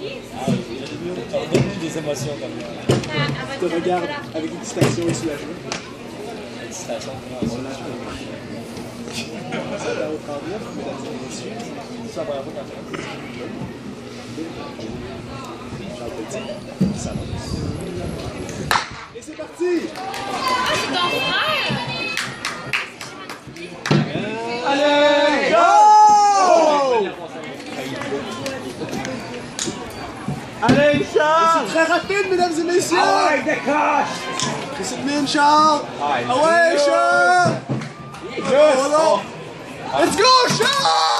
Donne-nous des émotions comme ça. Je te regarde avec excitation et soulagement. Excitation. Ça va au 39, mesdames et messieurs. Ça va avoir un Charles Petit, ça lance. Et c'est parti! C'est ton frère! Allez, go! Allez, Charles! C'est très rapide, mesdames et messieurs! Ah ouais, décoche! Discipline, Charles! Ah ouais, Charles! Oh non! Let's go, Charles!